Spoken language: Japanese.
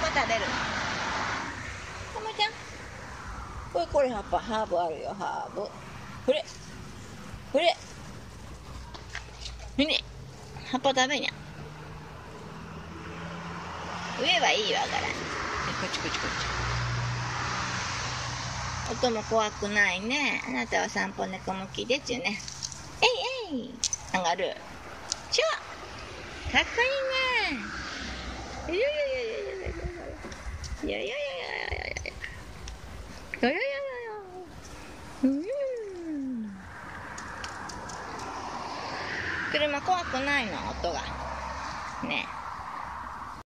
食べるの。たまちゃん、これ葉っぱ、ハーブあるよ、ハーブ。これね、葉っぱ食べにゃ。上はいいわから。こっち。音も怖くないね。あなたは散歩猫向きでちゅね。えい上がる。ちょかっこいいね。よ車怖くないの音がね。